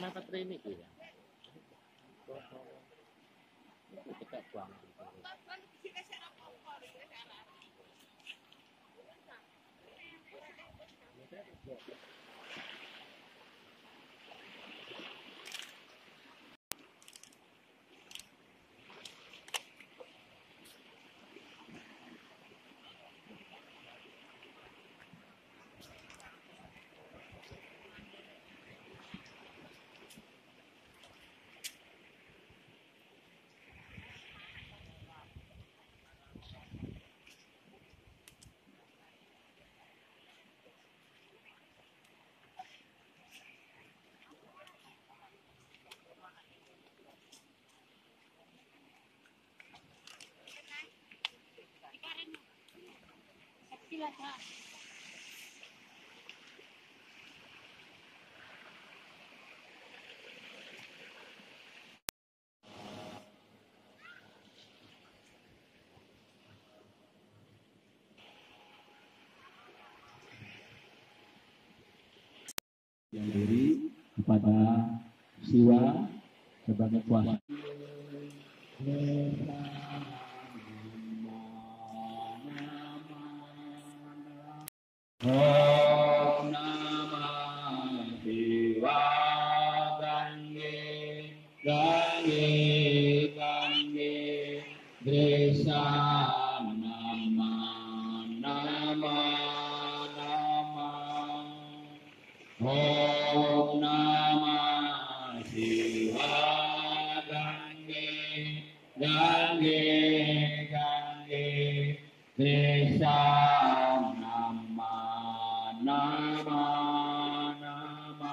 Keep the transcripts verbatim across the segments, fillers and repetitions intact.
baterai ini ya. Kita buang. Yang diri kepada Siwa sebagai kuasa. Om Namah Siwa Gangge Gangge Gangge Desa Nama Nama Nama Om Namah Siwa Gangge Gangge Gangge Desa Nama Nama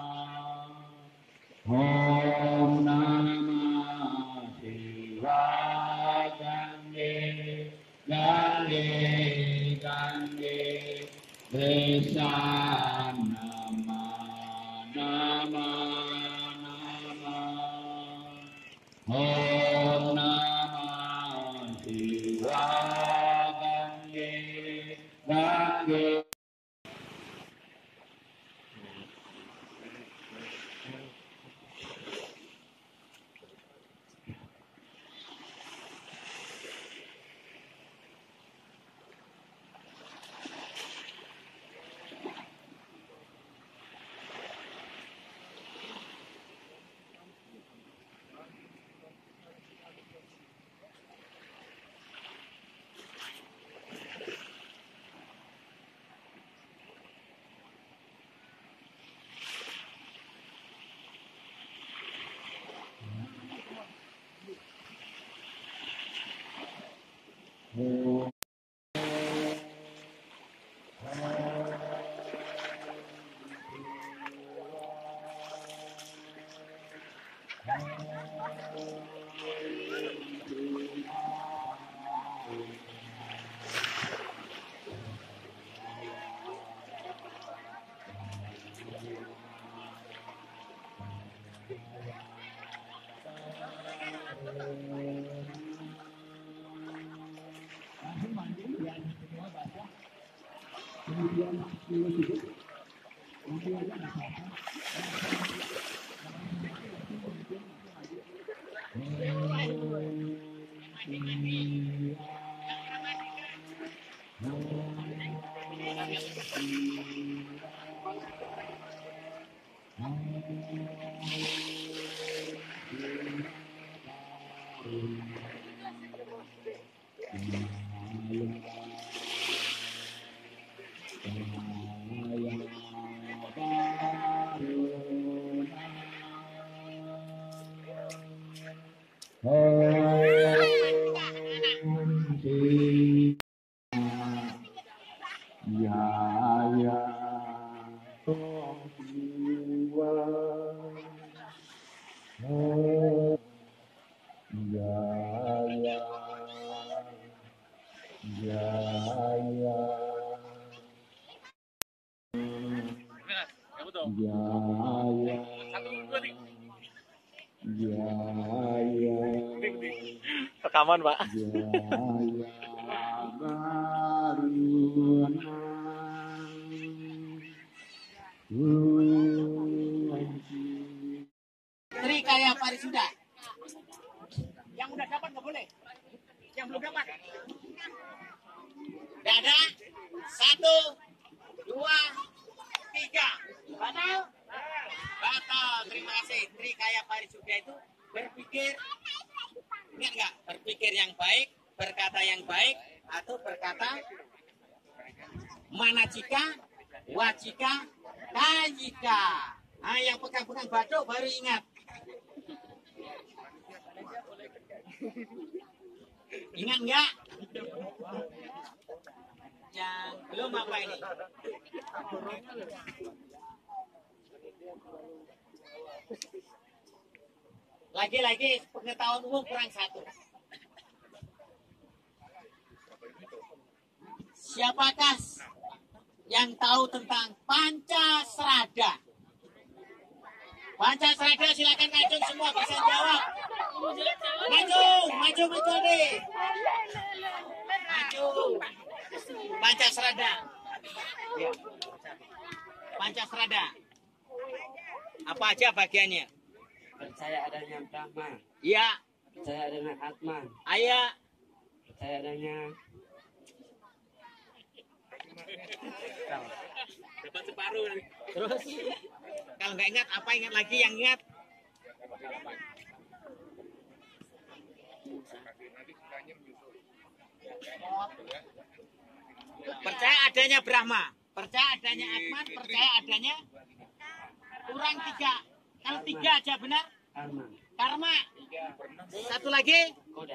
Om Namah Siwa Gangge Gangge Gangge Desa Nama Nama Nama Om Namah Siwa Gangge Gangge. Oh. Kemudian Rekaman, Pak. Ya, Parisuda. Yang udah dapat nggak boleh. Yang belum dapat. Nggak ada. Satu, dua, tiga. Batal? Batal. Terima kasih. Trikaya Parisuda itu berpikir, ingat nggak? Berpikir yang baik, berkata yang baik, atau berkata manacika, wacika, kajika. Nah, yang pegang-pegang batuk baru ingat. Ingat nggak? Yang belum apa ini? Lagi-lagi pengetahuan umum kurang satu. Siapakah yang tahu tentang Pancasrada? Pancasrada, silakan maju semua bisa jawab. Maju, maju, maju deh. Maju. Pancasrada. Ya. Pancasrada. Apa aja bagiannya? Percaya adanya Brahma. Iya. Percaya adanya Atman. Ayah. Percaya adanya dapat separuh. Terus kalau nggak ingat apa, ingat lagi yang ingat. Percaya adanya Brahma, percaya adanya Atman, percaya adanya kurang tiga. Kalau tiga aja benar. Karma. Karma. Satu lagi. Koda.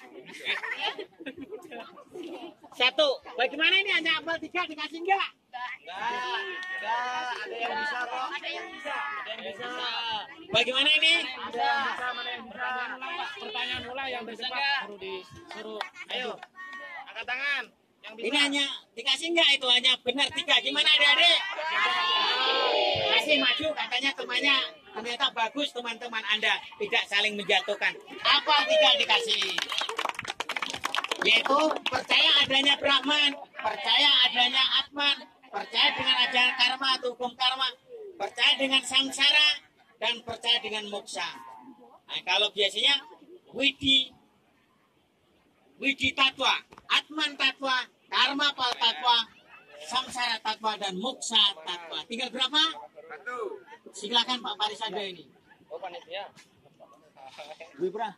Satu. Bagaimana ini, hanya apel tiga dikasih enggak? Enggak. Enggak. Ada yang bisa kok. Ada yang bisa. Ada yang bisa. Bagaimana ini? Ada. Pertanyaan ulang, Pak. Pertanyaan ulang yang bercepat baru disuruh. Ayo. Angkat tangan. Yang bisa. Ini hanya dikasih enggak, itu hanya benar tiga. Gimana adik-adik? Kasih maju, katanya temannya ternyata bagus, teman-teman Anda tidak saling menjatuhkan. Apa tiga dikasih? Yaitu percaya adanya Brahman, percaya adanya Atman, percaya dengan adanya karma atau hukum karma, percaya dengan samsara, dan percaya dengan moksa. Nah, kalau biasanya widi, widi tatwa, Atman tatwa, karma pal tatwa, samsara tatwa, dan moksa tatwa. Tinggal berapa? Satu. Silakan Pak Parisada ini. Oh, panitia. Wibra.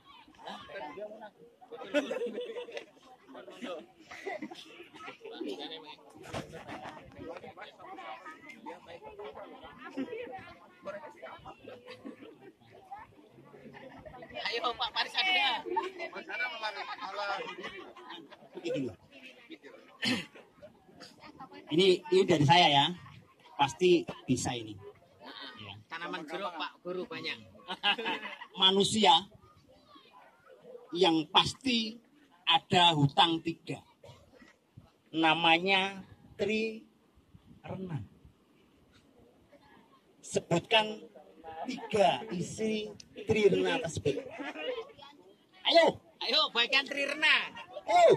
Ayo Pak Parisada. Ini ini dari saya ya, pasti bisa ini. Ya. Tanaman jeruk Pak Guru banyak. Manusia yang pasti ada hutang tiga, namanya Trirena. Sebutkan tiga isi Trirena tersebut. Ayo, Ayo bagian Trirena. ayo,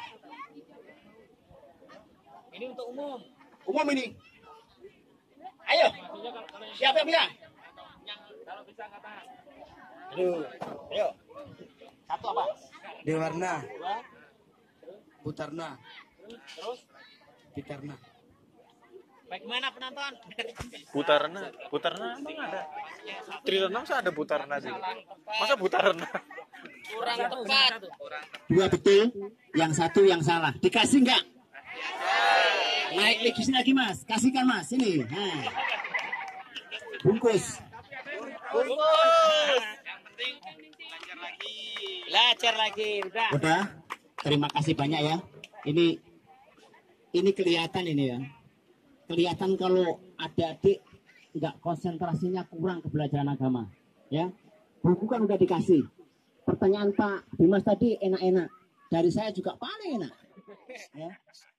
Ini untuk umum. umum ini. Ayo, siapa yang bilang? Kalau bisa angkat tangan. Aduh, ayo. Satu apa? Dewarna. Dua, Butarna. Terus Pitarna. bagaimana penonton? Butarna, Butarna emang ada. Trirena masa ada Butarna sih? Masa Butarna? Kurang tepat. dua betul, yang satu yang salah. Dikasih enggak? Naik lagi sini lagi mas, kasihkan mas, ini. Nah. Bungkus. Bungkus. Yang penting belajar lagi. Belajar lagi, udah. Udah, terima kasih banyak ya. Ini ini kelihatan ini ya. Kelihatan kalau adik-adik nggak konsentrasinya kurang ke pelajaran agama. Ya, buku kan udah dikasih. Pertanyaan Pak Dimas tadi enak-enak. Dari saya juga paling enak. Ya.